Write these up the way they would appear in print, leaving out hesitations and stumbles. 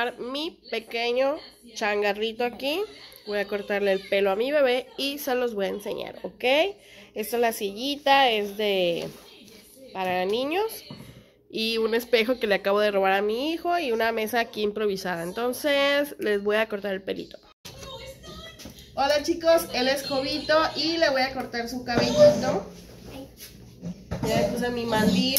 armar mi pequeño changarrito aquí. Voy a cortarle el pelo a mi bebé y se los voy a enseñar, ¿ok? Esta es la sillita, es para niños. Y un espejo que le acabo de robar a mi hijo y una mesa aquí improvisada. Entonces les voy a cortar el pelito. Hola chicos, él es Jovito y le voy a cortar su cabellito. Ya le puse mi mandil.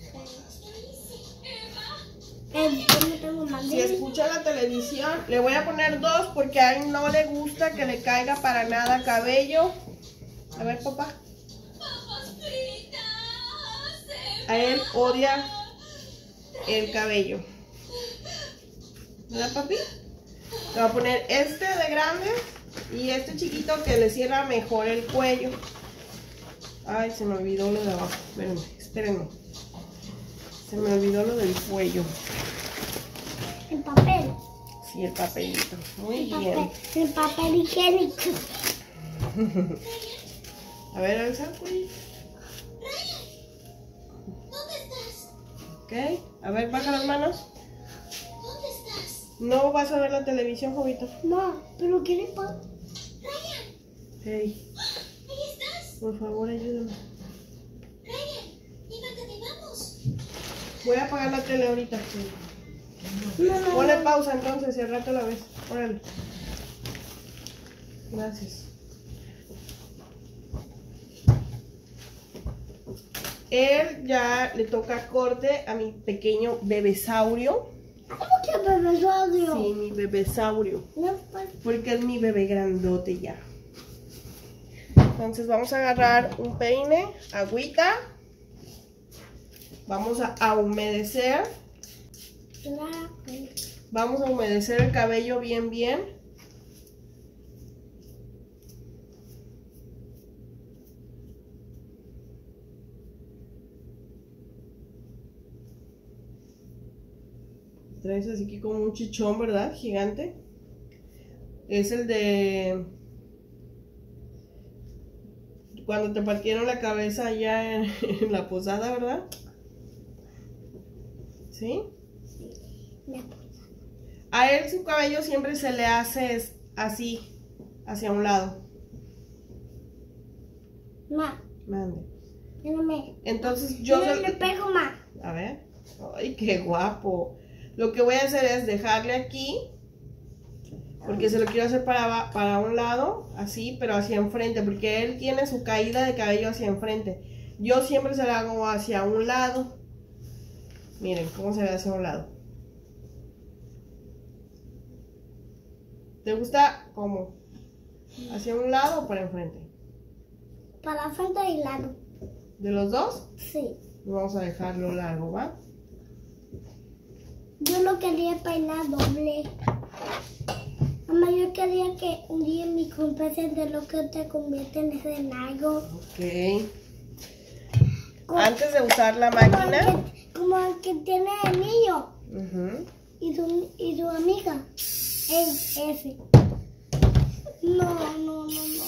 Si escucha la televisión, le voy a poner 2 porque a él no le gusta que le caiga para nada cabello. A ver, papá. A él odia el cabello. ¿Verdad, papi? Le voy a poner este de grande y este chiquito que le cierra mejor el cuello. Ay, se me olvidó lo de abajo. Espérenme. Se me olvidó lo del cuello. El papel. Sí, el papelito. Muy bien. El papel higiénico. A ver, Elsa, pues. ¿Dónde estás? Ok. A ver, baja las manos. ¿Dónde estás? No vas a ver la televisión, Jovito. No, pero ¿qué le pasa? Ryan, Hey, ¿ahí estás? por favor, ayúdame. Ryan, levántate, vamos. Voy a apagar la tele ahorita. No. Ponle pausa entonces, si al rato la ves. Órale. Gracias. Él ya le toca corte a mi pequeño bebesaurio. ¿Cómo que bebesaurio? Sí, mi bebesaurio. No, pues. Porque es mi bebé grandote ya. Entonces vamos a agarrar un peine, agüita. Vamos a humedecer. Vamos a humedecer el cabello bien, bien. Traes así que como un chichón, ¿verdad? Gigante. Es el de cuando te partieron la cabeza allá en la posada, ¿verdad? ¿Sí? A él su cabello siempre se le hace así, hacia un lado. Ma, Mande. mírame. Entonces yo... Mírame, le pego, ma. A ver. Ay, qué guapo. Lo que voy a hacer es dejarle aquí. Porque se lo quiero hacer para un lado, así, pero hacia enfrente. Porque él tiene su caída de cabello hacia enfrente. Yo siempre se lo hago hacia un lado. Miren cómo se ve hacia un lado. ¿Te gusta cómo? ¿Hacia un lado o para enfrente? Para frente y lado. ¿De los dos? Sí. Vamos a dejarlo largo, ¿va? Yo no quería peinar doble. Mamá, yo quería que un día mi cumpleaños de lo que te convierten en algo. Ok. Antes de usar la máquina. Como el que tiene el niño. Y su amiga. Ese. No.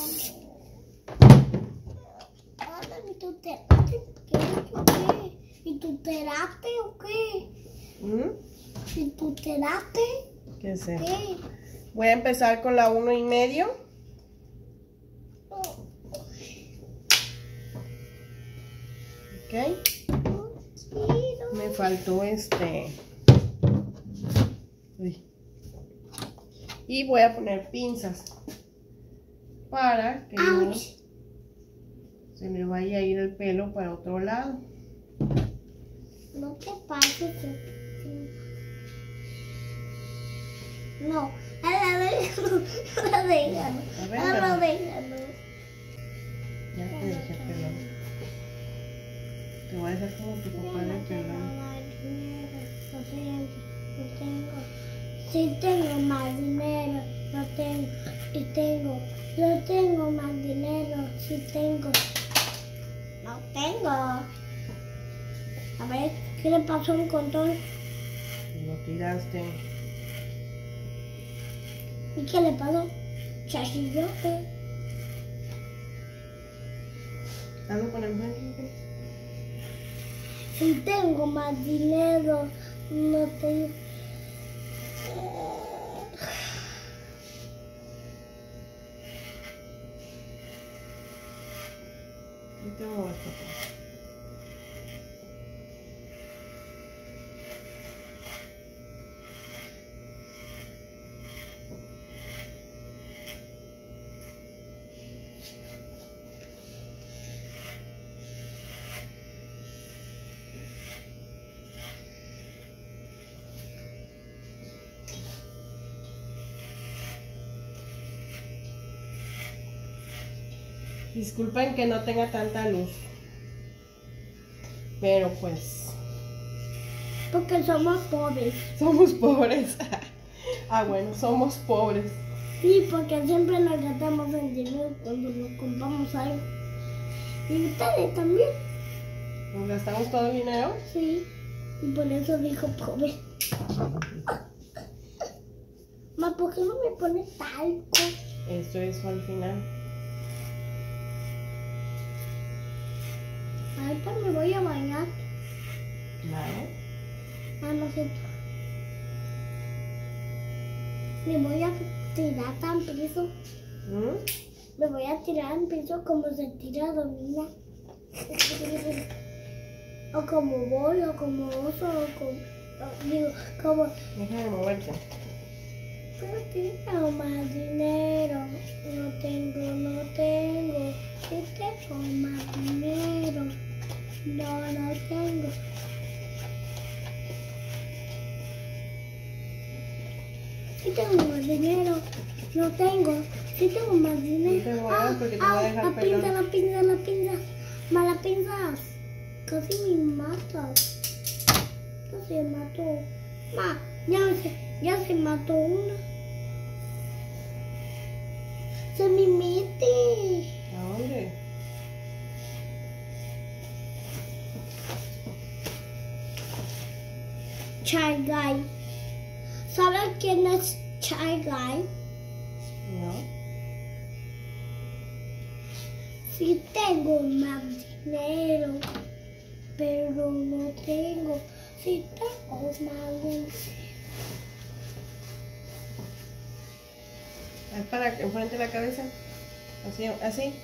Ahora, ¿y tu terapia? ¿Qué? ¿Y tu terapia o qué? ¿Y tu terapia? ¿Qué sé? ¿Qué? Voy a empezar con la 1,5. Ok. Me faltó Uy. Y voy a poner pinzas para que no se le vaya a ir el pelo para otro lado. No te pases. No. Déjalo. Ya te dejé pelón. Te voy a dejar como tu papá de pelón. No tengo. Sí tengo más dinero. No tengo. Y tengo. Yo tengo más dinero. Sí tengo. No tengo. A ver, ¿qué le pasó a un control? Lo tiraste. ¿Y qué le pasó? Chachillote. Hazlo con enfrente. Si tengo más dinero, no tengo. Disculpen que no tenga tanta luz. Pero pues... Porque somos pobres. somos pobres. Ah, bueno, somos pobres. Sí, porque siempre nos gastamos en dinero cuando nos compramos algo. Y ustedes también. ¿Nos gastamos todo el dinero? Sí. Y por eso dijo pobre. Ma, ¿por qué no me pones talco? Eso al final. Ahorita me voy a bañar. Vale. Ah, no sé. Me voy a tirar tan piso. ¿Mm? Me voy a tirar en piso como se tira Domina. O como voy, o como oso, o como... Digo, como... Deja de moverte. Pero tengo más dinero. No tengo. Sí tengo más dinero. No tengo. Sí tengo más dinero. No tengo. Sí tengo más dinero. No te muevas porque te voy a dejar pelón. la pinza. Mala pinzas. Casi me matas. Casi me mató. Ma, ya se mató una. Se me mete. ¿A dónde? Shy Guy. ¿Sabes quién es Shy Guy? No. Sí tengo más dinero, pero no tengo. Sí tengo más dinero. Es para enfrente de la cabeza. Así.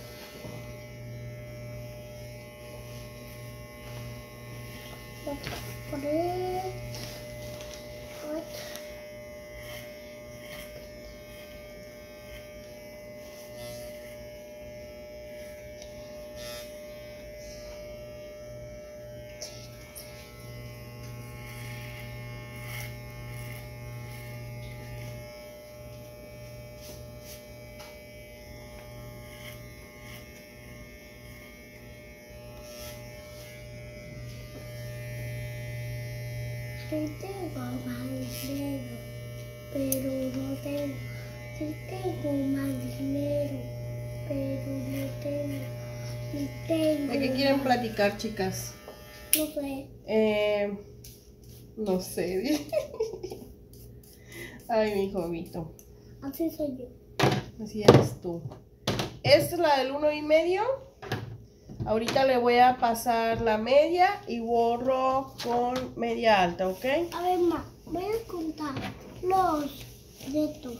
Sí tengo más dinero, pero no tengo. Sí tengo más dinero, pero no tengo. Sí tengo. ¿De qué quieren platicar, chicas? No sé. No sé. Ay, mi jovito. Así soy yo. Así eres tú. Esta es la del 1,5. Ahorita le voy a pasar la media y borro con media alta, ¿ok? A ver, ma, voy a contar los dedos.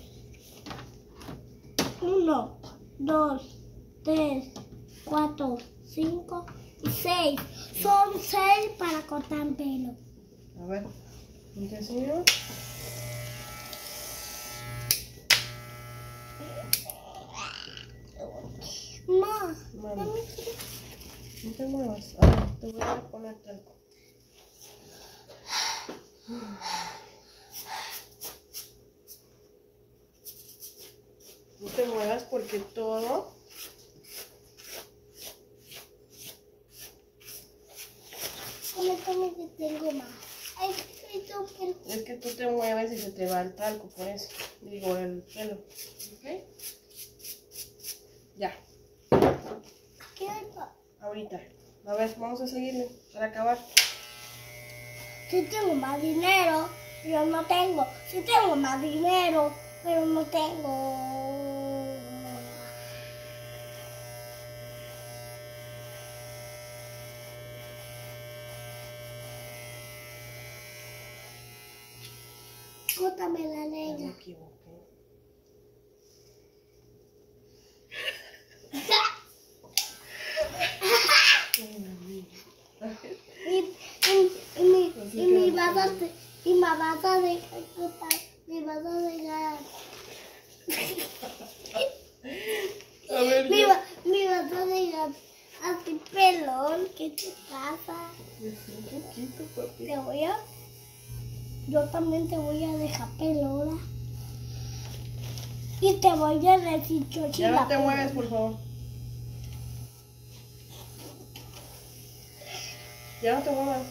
1, 2, 3, 4, 5 y 6. Son 6 para cortar pelo. A ver, ¿te enseño? Ma, Mami, no te muevas. A ver, te voy a poner talco. No te muevas porque todo... honestamente tengo más. Ay, pero Es que tú te mueves y se te va el talco, por eso. Digo, el pelo. ¿Ok? Ya. ¿qué hago? Ahorita. A ver, vamos a seguirle para acabar. Sí tengo más dinero, pero no tengo. Sí tengo más dinero, pero no tengo. Córtame la Ya me lengua. equivoqué. Y me vas a dejar cortar. Me vas a dejar. A ver, Me ya. vas a dejar así pelón. ¿Qué te pasa? Un poquito, papi. Te voy a... Yo también te voy a dejar pelona. Y te voy a decir Ya chochila. no te mueves, por favor. Ya no te muevas.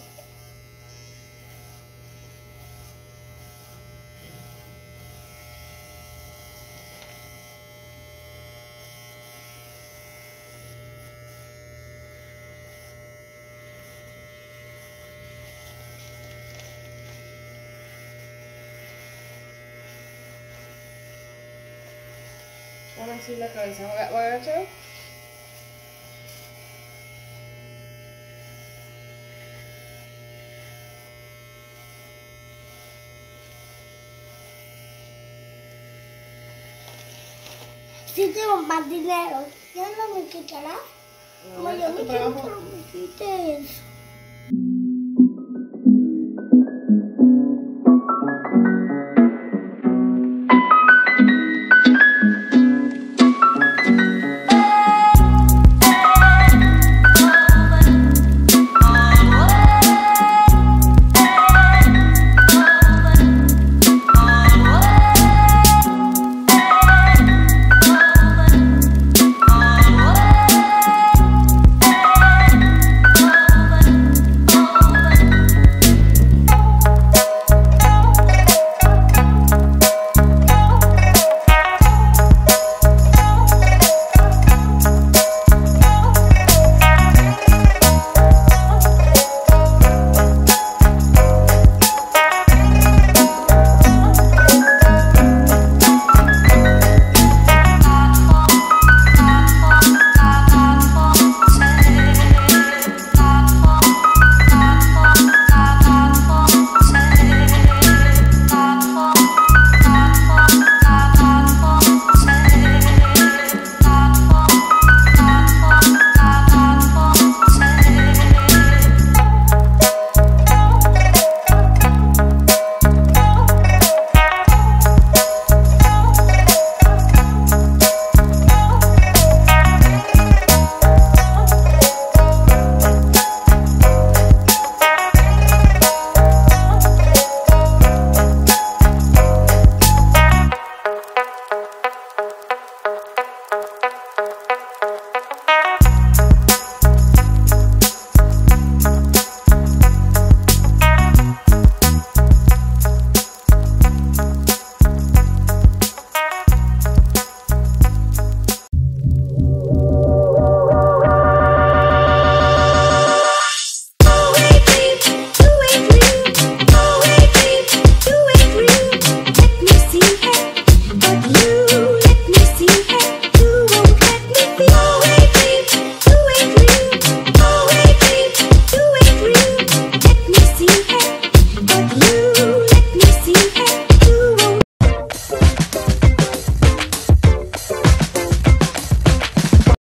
Ahora sí la cabeza. Agacha. Si tengo más dinero, ¿ya no me quitará? No, Como yo a tu me trabajo. quiero, me quite eso.